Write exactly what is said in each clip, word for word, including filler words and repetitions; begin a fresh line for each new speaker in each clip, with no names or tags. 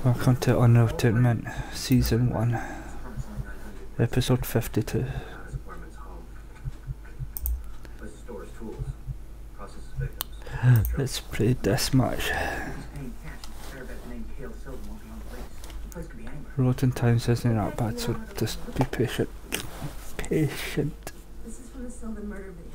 Welcome to Entertainment Season one, Episode fifty-two. Let's play this match. Loading times isn't that bad, so just be patient. Patient.
This is from the Sylvan murder video.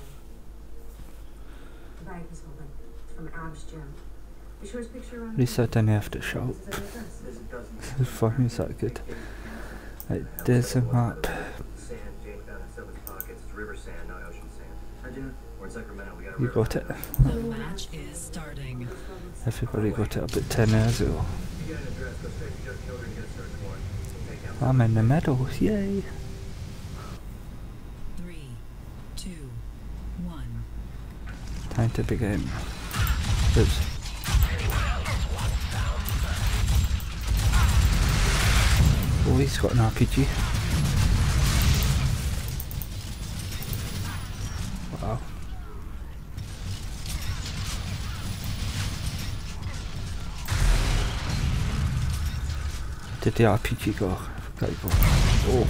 The bag was holding from Ab's gym. The shortest picture around.
At least I didn't have to shout. The fun is that good. Right, there's a map. You got it.
The match is starting.
Everybody got it about ten hours ago. I'm in the middle, yay!
Three, two, one.
Time to begin. Oops. Oh, he's got an R P G. Wow. Did the R P G go? I forgot to go. Oh.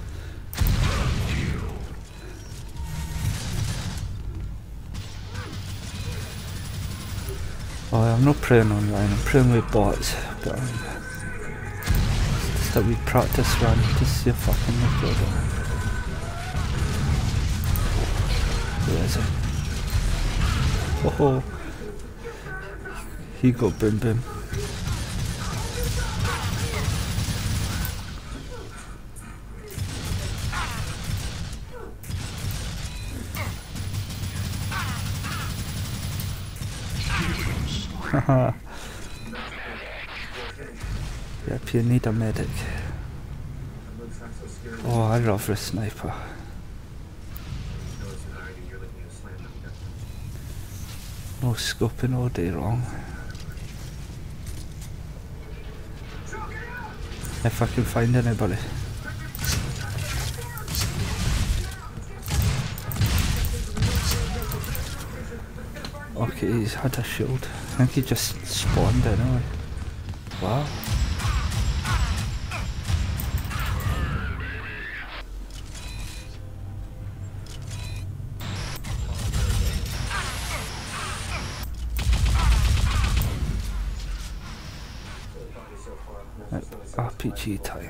Oh, I'm not playing online, I'm playing with bots, but um, it's just a wee practice run to see if I can make it. Where is it? Oh, he got boom boom. Haha. Yep, you need a medic. Oh, I love the sniper. No scoping all day long. If I can find anybody. Okay, he's had a shield. I think he just spawned anyway. Wow. R P G time.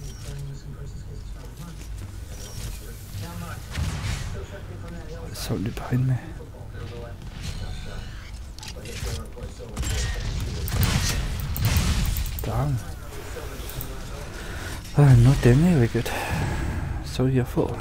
There's somebody behind me. Damn. Oh, not doing very good. So your fault.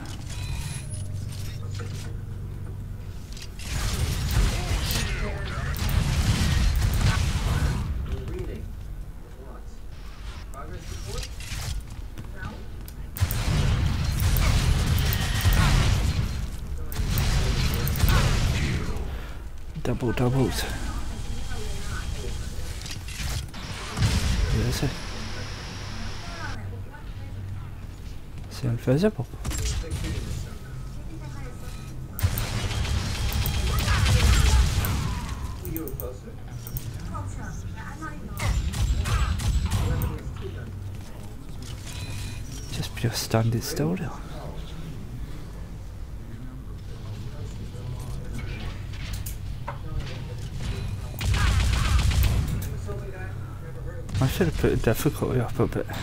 Double doubles. Where is it? It's invisible. Just pure standing still there. I should have put the difficulty up a bit.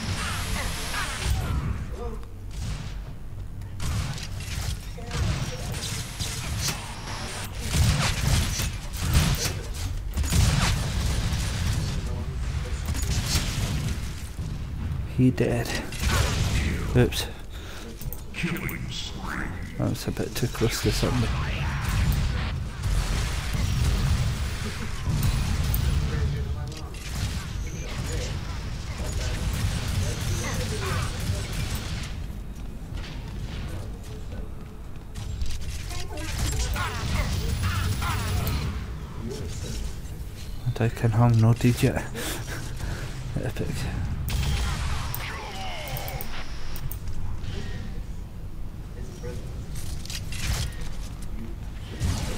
He dead. Oops. That was a bit too close to somebody. I can hang no D J. Epic.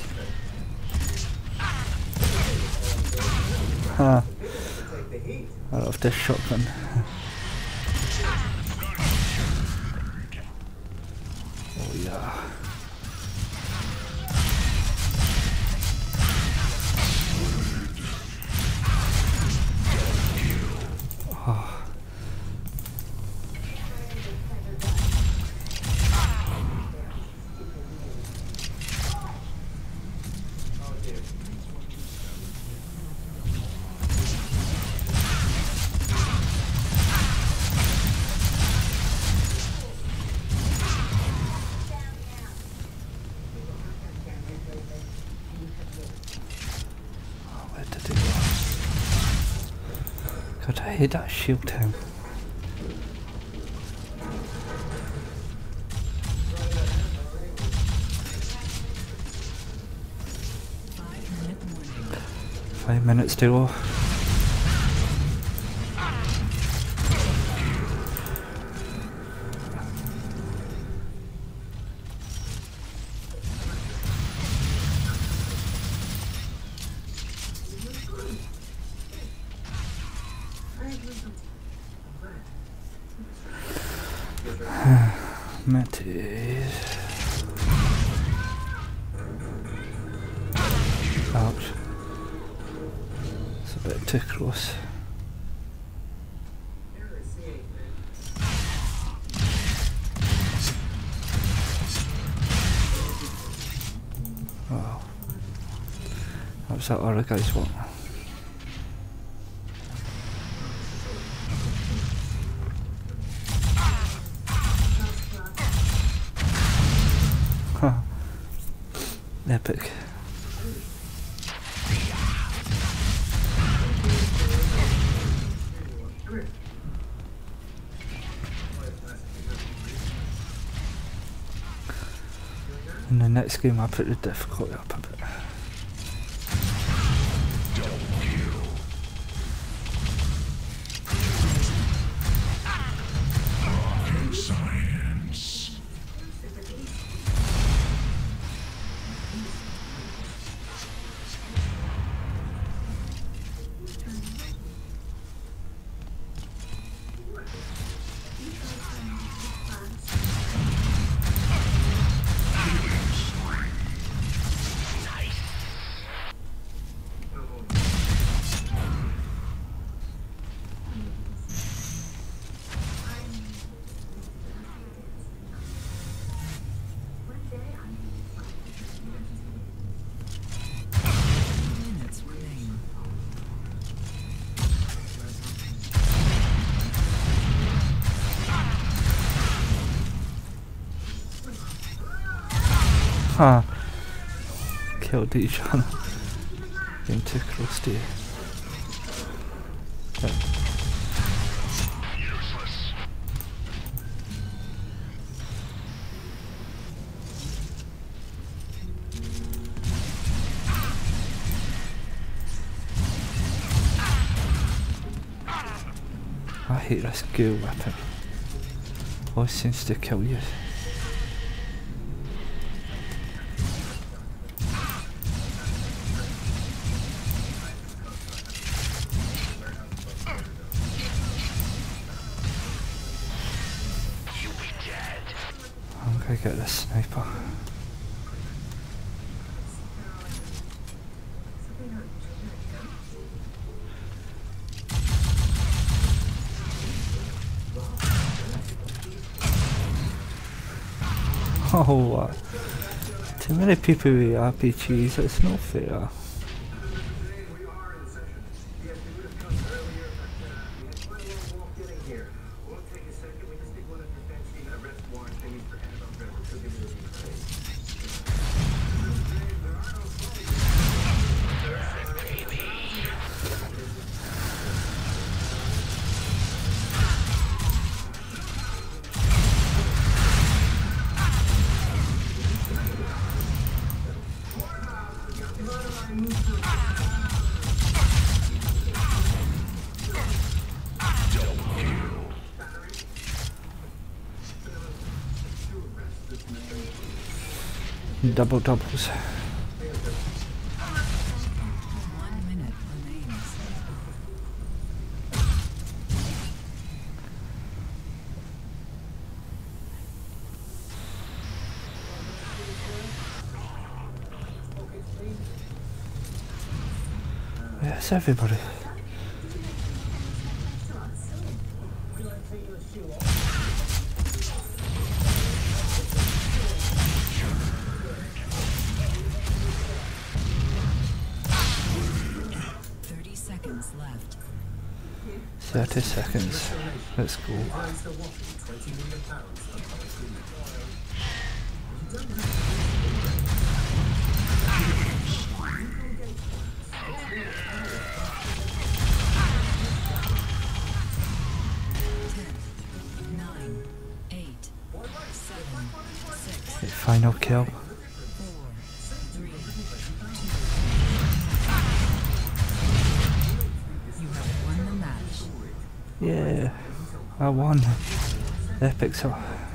Huh. Out of this shotgun. Oh yeah. Oh. Where did it go? God, I hate that shield town. Five minutes to go. Matties. Ouch. It's a bit too close. Wow. What's that other guy's want? Huh. Epic. In the next game I put the difficulty up a bit. Huh. Killed each other. Getting too close to you. Right. I hate this ghoul weapon. Always seems to kill you. I'm gonna get this sniper. Oh, what? Too many people with R P Gs, it's not fair. Double doubles.
One minute remains.
That's everybody.
thirty seconds left.
thirty seconds. Let's go.
nine, eight, seven, six,
Final kill.
four, three, two. You have won the match.
Yeah, I won. Epic so.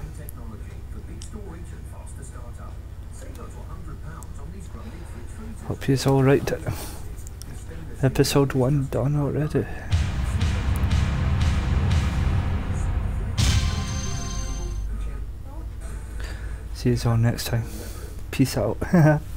Hope you's alright. Episode one done already. See you all next time. Peace out.